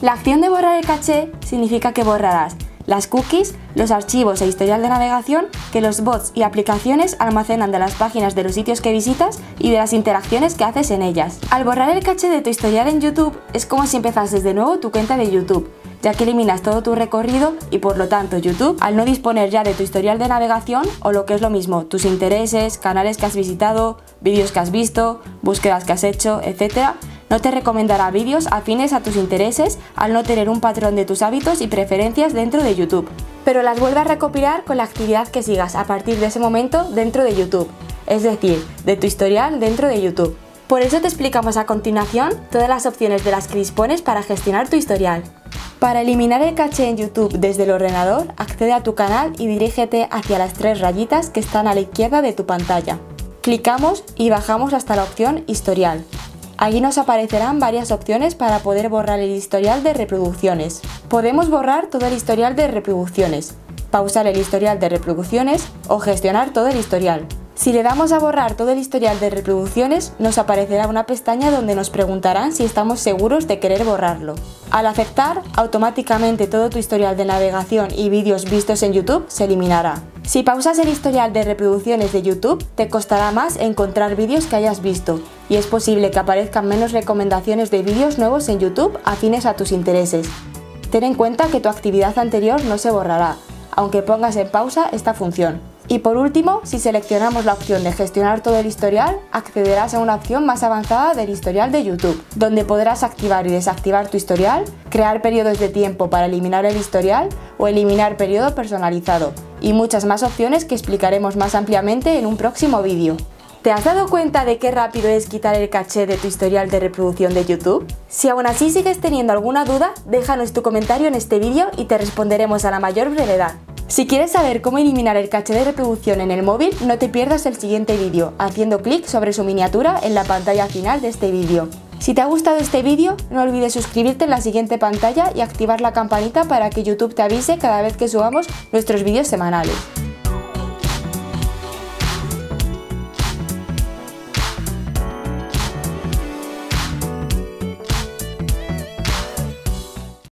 La acción de borrar el caché significa que borrarás las cookies, los archivos e historial de navegación que los bots y aplicaciones almacenan de las páginas de los sitios que visitas y de las interacciones que haces en ellas. Al borrar el caché de tu historial en YouTube es como si empezases de nuevo tu cuenta de YouTube, ya que eliminas todo tu recorrido y por lo tanto YouTube, al no disponer ya de tu historial de navegación o lo que es lo mismo, tus intereses, canales que has visitado, vídeos que has visto, búsquedas que has hecho, etc., no te recomendará vídeos afines a tus intereses al no tener un patrón de tus hábitos y preferencias dentro de YouTube. Pero las vuelve a recopilar con la actividad que sigas a partir de ese momento dentro de YouTube, es decir, de tu historial dentro de YouTube. Por eso te explicamos a continuación todas las opciones de las que dispones para gestionar tu historial. Para eliminar el caché en YouTube desde el ordenador, accede a tu canal y dirígete hacia las 3 rayitas que están a la izquierda de tu pantalla. Clicamos y bajamos hasta la opción Historial. Allí nos aparecerán varias opciones para poder borrar el historial de reproducciones. Podemos borrar todo el historial de reproducciones, pausar el historial de reproducciones o gestionar todo el historial. Si le damos a borrar todo el historial de reproducciones, nos aparecerá una pestaña donde nos preguntarán si estamos seguros de querer borrarlo. Al aceptar, automáticamente todo tu historial de navegación y vídeos vistos en YouTube se eliminará. Si pausas el historial de reproducciones de YouTube, te costará más encontrar vídeos que hayas visto y es posible que aparezcan menos recomendaciones de vídeos nuevos en YouTube afines a tus intereses. Ten en cuenta que tu actividad anterior no se borrará, aunque pongas en pausa esta función. Y por último, si seleccionamos la opción de gestionar todo el historial, accederás a una opción más avanzada del historial de YouTube, donde podrás activar y desactivar tu historial, crear periodos de tiempo para eliminar el historial o eliminar periodo personalizado, y muchas más opciones que explicaremos más ampliamente en un próximo vídeo. ¿Te has dado cuenta de qué rápido es quitar el caché de tu historial de reproducción de YouTube? Si aún así sigues teniendo alguna duda, déjanos tu comentario en este vídeo y te responderemos a la mayor brevedad. Si quieres saber cómo eliminar el caché de reproducción en el móvil, no te pierdas el siguiente vídeo, haciendo clic sobre su miniatura en la pantalla final de este vídeo. Si te ha gustado este vídeo, no olvides suscribirte en la siguiente pantalla y activar la campanita para que YouTube te avise cada vez que subamos nuestros vídeos semanales.